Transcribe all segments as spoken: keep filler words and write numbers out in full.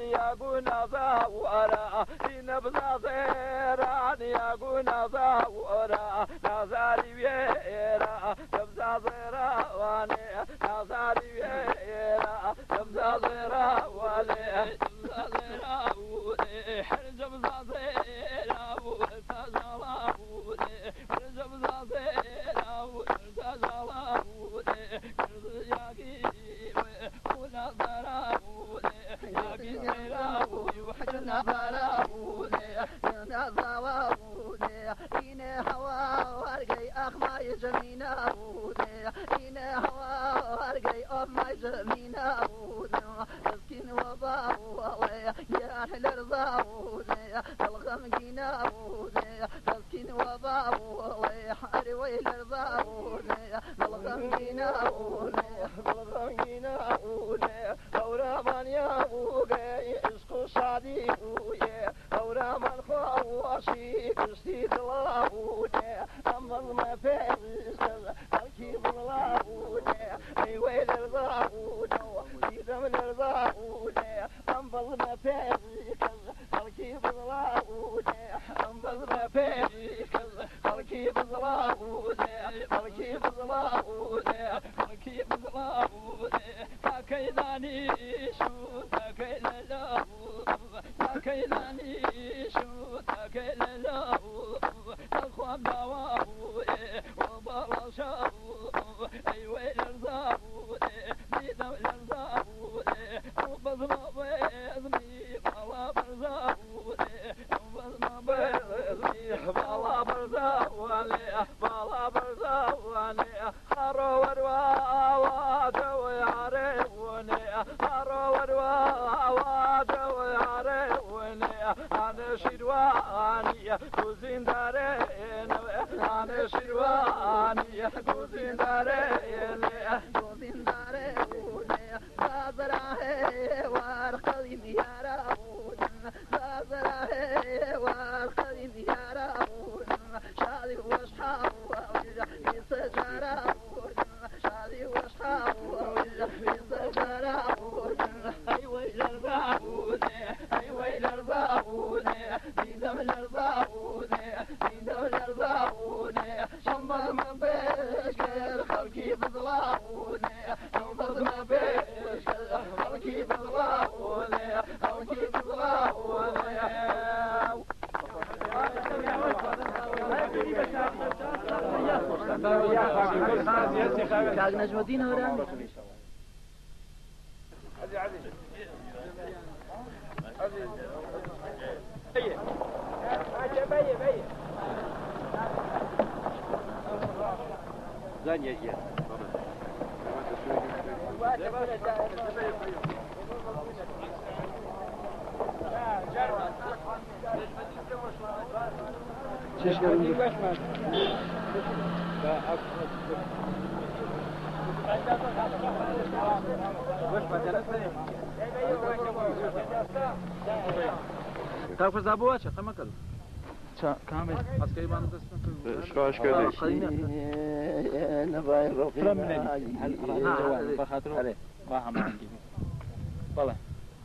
يكون صورا نبزا زيران يكون صورا نزاري بيرا نبزا زيراني نزاري بيرا نبزا زيراني نبزا زيراني حرجم زيرا وتزالوني حرجم زيرا وتزالوني كرز ياكي ولا ضرابوني ياكي زيراوني وحجنا ضرابوني نزاووني إني هوا ورقي أخما يجميناوني إني هوا ورقي أخما يجميناوني مسكين وضاوني يا أهل رضاوني الغم جيناوني مسكين وضاوني حروي رضاوني الغم جيناوني الغم جيناوني ثورة من يابوغي اسقو صديقوي ثورة من خواشي كستي دلاوني أما ما فيز تركيب دلاوني أي ويل رضاوني إذا من رضاوني أما ما فيز تركيب دلاوني أما ما فيز تركيب دلاوني تركيب دلاوني تركيب دلاوني تكيلاني شو تكيلاني تكيلاني شو تكيلاني الخوان دواوي وبرشاوي أي ويل رزاوي بيدم الرزاوي وبزنا بيزني بلا برزاوي وبزنا بيزني بلا برزاوي بلا برزاوي خرو ورواوات ويعرفوني خرو ورواوات ويعرفوني أنا شرواني كوزين دارين أنا شرواني كوزين دارين كوزين دارين زازراه وارقدين يا راون زازراه وارقدين يا راون شادي وصحاب يسجراون شادي وصحاب يسجراون أي ويل الباون أي ويل الباون ديدم الباون ديدم الباون شمر ما بيش خلقي بضلاون شمر ما بيش خلقي بضلاون خلقي بضلاون كاغ نجم الدين هوراني علي علي علي بي بي زين يجي شش قرن تعرف زابوها چه خمه کل كامل عسكري بانو دستن شكاش كذي نباي رفيق فرم من بخاطره راح ما عندي والله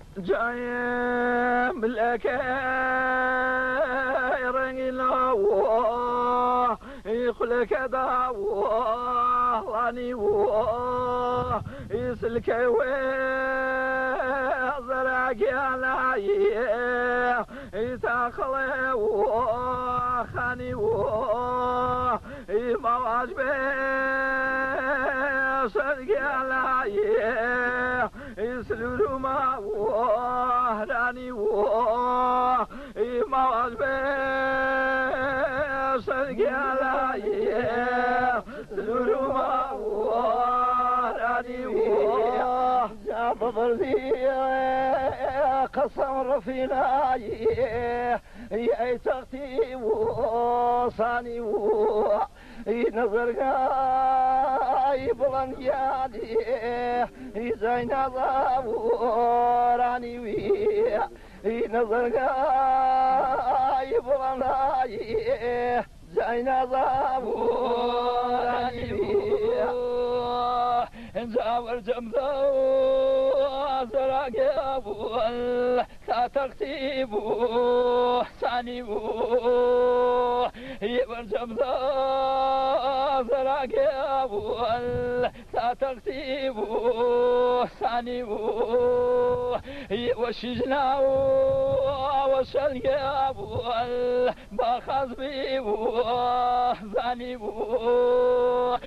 جايم بالأكاير لوه يخلك داوه واني ووه يسلك وزرق عليه يتخلي ووه خاني ووه يمواج بيسلك عليه يسلو ما ووه راني ووه يمواج بيسلك عليه يسلو ما ووه راني ووه جاب برزي قسم رفيناي يا تغتي وصاني و نظر قاي بلنجاني زين ضابوراني وي نظر قاي بلنجاني زين ضابوراني وي انزاور جمذو زرق أول تتقتيب ثاني يبرجم زرق أول تتقتيب ثاني وشجنا وشلق أول بخزبي ثاني